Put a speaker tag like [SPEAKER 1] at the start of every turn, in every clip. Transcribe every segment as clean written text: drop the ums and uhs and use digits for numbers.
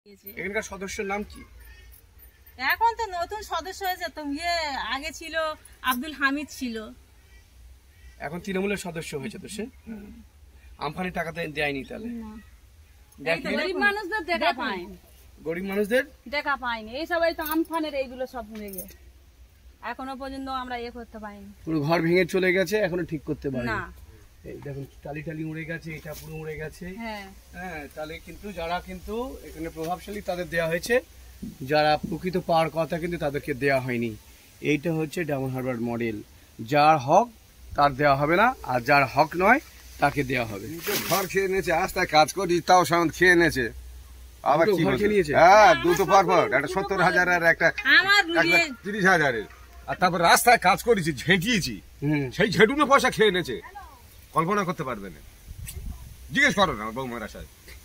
[SPEAKER 1] এখানকার সদস্যের নাম কি?
[SPEAKER 2] এখন তো নতুন সদস্য হয়েছে তো আগে ছিল আব্দুল হামিদ ছিল,
[SPEAKER 1] এখন তৃণমূলের সদস্য হয়েছে তো সে। আমফানি টাকা দেয়নি তাহলে?
[SPEAKER 2] গরিব মানুষদের দেখা পায়নি,
[SPEAKER 1] গরিব মানুষদের
[SPEAKER 2] দেখা পায়নি। এই সবাই তো আমফানের এইগুলো সব নিয়ে গেছে, এখনো পর্যন্ত আমরা করতে পারিনি।
[SPEAKER 1] পুরো ঘর ভেঙে চলে গেছে, এখনো ঠিক করতে পারিনি।
[SPEAKER 2] না
[SPEAKER 1] এই দেখুন টালি টালি উড়ে গেছে, এটা পুরো উড়ে গেছে।
[SPEAKER 2] হ্যাঁ,
[SPEAKER 1] তাহলে কিন্তু যারা কিন্তু এখানে প্রভাবশালী তাদের দেয়া হয়েছে, যারা প্রকৃত পাওয়ার কথা কিন্তু তাদেরকে দেয়া হয়নি। এইটা হচ্ছে ডায়মন্ড হারবার মডেল, যার হক তার দেওয়া হবে না, আর যার হক নয় তাকে দেওয়া হবে।
[SPEAKER 3] ঘর খেয়ে নিয়েছে, আস্তায় কাজ করি তাও সামনে খেয়ে নিয়েছে। আবার কি
[SPEAKER 1] ঘর খেয়ে নিয়েছে?
[SPEAKER 3] হ্যাঁ, দুটো পরপর, একটা 70,000 আর একটা
[SPEAKER 2] আমার
[SPEAKER 3] 30,000। আর তারপর রাস্তায় কাজ করেছি, ঝেঁটিয়েছি, সেই ঝেঁটুনো পয়সা খেয়ে নিয়েছে, কল্পনা করতে পারবে না। জিজ্ঞেস করো না বৌমার আশায়।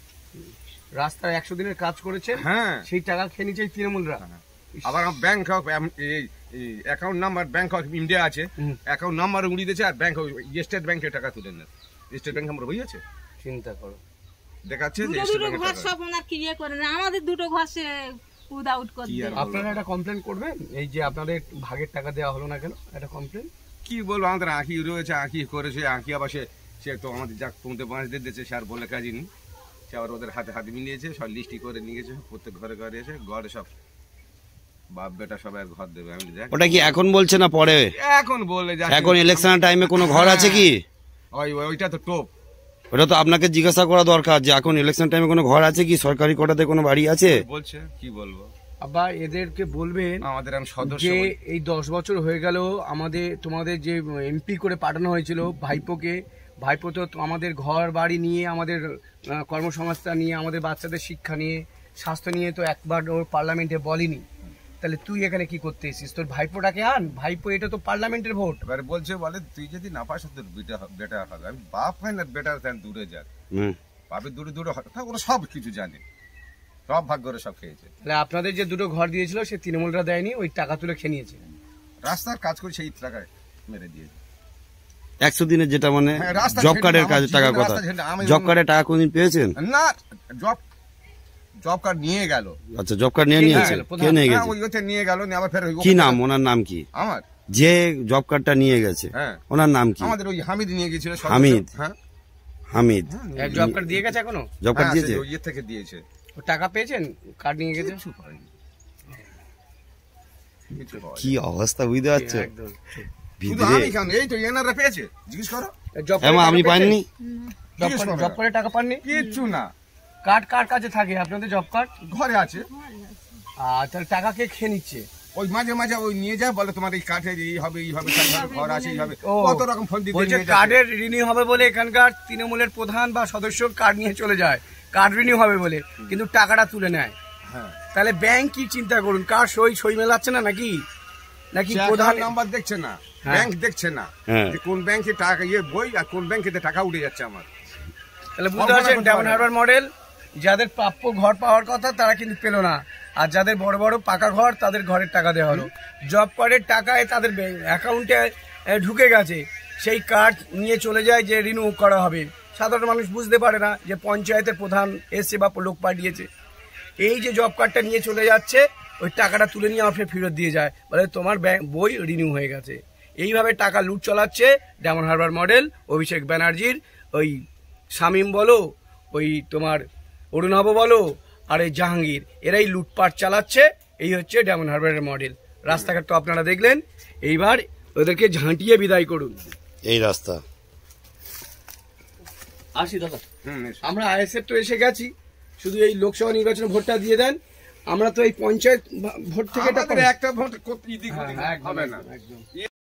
[SPEAKER 1] রাস্তায় 100 দিনের কাজ করেছে,
[SPEAKER 3] হ্যাঁ,
[SPEAKER 1] সেই টাকা খেয়ে নিয়েছে তৃণমূলরা।
[SPEAKER 3] আবার bank account number bank of India আছে, অ্যাকাউন্ট নাম্বার উড়িয়ে দিয়েছে, আর ব্যাংক স্টেট ব্যাংকে টাকা তুলে নেয়। স্টেট ব্যাংক আমরা বই আছে,
[SPEAKER 1] চিন্তা করো,
[SPEAKER 3] দেখাচ্ছে যে
[SPEAKER 2] দুটো ঘর সব ওনার ক্লিয়ার করে না, আমাদের দুটো ঘর সে উইদাউট করে দেন।
[SPEAKER 1] আপনারা একটা কমপ্লেন করবেন, এই যে আপনাদের ভাগের টাকা দেওয়া হলো না কেন, একটা কমপ্লেন।
[SPEAKER 3] কি বলবো, আমাদের আঁকি রয়েছে, আঁকি করেছে, আঁকি আবার সে তো আমাদের যা কমতে বাঁশ দিয়ে দিয়েছে, সে আর বলে কাজই নেই। সে আবার ওদের হাতে হাতে মিলিয়েছে, সব লিস্টি করে নিয়ে গেছে, প্রত্যেক ঘরে ঘরে এসে ঘরে সব বাপ বেটা সবাই ঘর দেবে। আমি দেখ,
[SPEAKER 4] ওটা কি এখন বলছে না পরে?
[SPEAKER 3] এখন বলে
[SPEAKER 4] এখন ইলেকশনের টাইমে কোনো ঘর আছে কি?
[SPEAKER 3] ওইটা তো টোপ।
[SPEAKER 4] ওটা তো আপনাকে জিজ্ঞাসা করা দরকার যে এখন ইলেকশন টাইমে কোনো ঘর আছে কি, সরকারি কোটাতে কোনো বাড়ি আছে
[SPEAKER 3] বলছে। কি বলবো,
[SPEAKER 1] আবার এদেরকে বলবেন
[SPEAKER 3] আমাদের সদস্য
[SPEAKER 1] যে এই 10 বছর হয়ে গেল আমাদের তোমাদের যে এমপি করে পাঠানো হয়েছিল ভাইপোকে, ভাইপো তো আমাদের ঘর বাড়ি নিয়ে, আমাদের কর্মসংস্থান নিয়ে, আমাদের বাচ্চাদের শিক্ষা নিয়ে, স্বাস্থ্য নিয়ে তো একবার ওর পার্লামেন্টে বলেনি। তাহলে তুই এখানে কি করতে এসেছিস? তোর ভাইপোটাকে আন, ভাইপো এটা তো পার্লামেন্টের ভোট।
[SPEAKER 3] এবারে বলছে, বলে তুই যদি না পাস তোর বেটা হবে। আমি বাপ হয় না, বেটা দূরে যাক, বাপের দূরে দূরে ওরা সব কিছু জানে, সব ভাগ করে সব খেয়েছে।
[SPEAKER 1] তাহলে আপনাদের যে দুটো ঘর দিয়েছিল সে তৃণমূলরা দেয়নি, ওই টাকা তুলে খেয়ে নিয়েছে।
[SPEAKER 3] রাস্তার কাজ করে সেই টাকায় মেরে দিয়েছে।
[SPEAKER 4] 100 দিনের যেটা মানে জব কার্ডের কাজের টাকার কথা, জব কার্ডের টাকা কোনদিন পেয়েছেন?
[SPEAKER 3] না, জব কার্ড নিয়ে গেল।
[SPEAKER 4] আচ্ছা, জব কার্ড নিয়ে নিয়েছে, কে নিয়ে গেছে?
[SPEAKER 3] ওইতে নিয়ে গেল, আবার ফের
[SPEAKER 4] কি নাম, ওনার নাম কি?
[SPEAKER 3] আমার
[SPEAKER 4] যে জব কার্ডটা নিয়ে গেছে ওনার নাম কি?
[SPEAKER 3] আমাদের ওই হামিদ নিয়ে গেছিল।
[SPEAKER 4] হামিদ? হ্যাঁ, হামিদ
[SPEAKER 1] জব কার্ড দিয়ে গেছে, এখনো
[SPEAKER 4] জব কার্ড দিয়েছে?
[SPEAKER 3] ওই থেকে দিয়েছে।
[SPEAKER 1] টাকা পেয়েছেন? কার্ড নিয়ে গেছে,
[SPEAKER 4] কি অবস্থা বুঝতে পারছো?
[SPEAKER 3] এই তো এনারা পেয়েছে, জিজ্ঞেস করো।
[SPEAKER 4] আমি পাইনি,
[SPEAKER 1] জব কার্ডে টাকা পাননি?
[SPEAKER 3] কিচ্ছু না।
[SPEAKER 1] কার্ড কার কাছে থাকে আপনাদের? জব কার্ড
[SPEAKER 3] ঘরে আছে।
[SPEAKER 1] তাহলে টাকা কে খেয়ে নিচ্ছে?
[SPEAKER 3] ওই মাঝে মাঝে ওই নিয়ে যায়, বলে তোমার এই কার্ডে এই হবে, এই হবে, ঘর আছে, এই হবে, কত রকম ফোন দিতে।
[SPEAKER 1] কার্ডের রিনিউ হবে বলে এখানকার তৃণমূলের প্রধান বা সদস্য কার্ড নিয়ে চলে যায়, কার্ড রিনিউ হবে বলে, কিন্তু টাকাটা তুলে নেয়। তাহলে ব্যাংক কি চিন্তা করুন, কার সই মেলাচ্ছে না নাকি? নাকি প্রধান
[SPEAKER 3] নাম্বার দেখছে না, ব্যাংক দেখছে না যে কোন ব্যাংকে টাকা বই আর কোন ব্যাংকে টাকা উঠে যাচ্ছে আমার।
[SPEAKER 1] তাহলে বুঝতে পারছেন ডায়মন্ড হারবার মডেল, যাদের প্রাপ্য ঘর পাওয়ার কথা তারা কিন্তু পেল না, আর যাদের বড় বড় পাকা ঘর তাদের ঘরের টাকা দেওয়া হলো। জব কার্ডের টাকায় তাদের অ্যাকাউন্টে ঢুকে গেছে, সেই কার্ড নিয়ে চলে যায় যে রিনিউ করা হবে। সাধারণ মানুষ বুঝতে পারে না যে পঞ্চায়েতের প্রধান এসছে বা লোক পাঠিয়েছে। এই যে জব কার্ডটা নিয়ে চলে যাচ্ছে, ওই টাকাটা তুলে নিয়ে আমার ফেরত দিয়ে যায়, বলে তোমার বই রিনিউ হয়ে গেছে। এইভাবে টাকা লুট চালাচ্ছে ডায়মন্ড হারবার মডেল, অভিষেক ব্যানার্জির ওই শামীম বলো, ওই তোমার অরুণাভ বলো, আর এই জাহাঙ্গীর, এরাই লুটপাট চালাচ্ছে। এই হচ্ছে ডায়মন্ড হারবারের মডেল। রাস্তাঘাট তো আপনারা দেখলেন, এইবার ওদেরকে ঝাঁটিয়ে বিদায় করুন।
[SPEAKER 4] এই রাস্তা
[SPEAKER 1] আসি দাদা, আমরা আইএসএফ তো এসে গেছি, শুধু এই লোকসভা নির্বাচনে ভোটটা দিয়ে দেন। আমরা তো এই পঞ্চায়েত ভোট থেকে একটা ভোট
[SPEAKER 3] হবে না।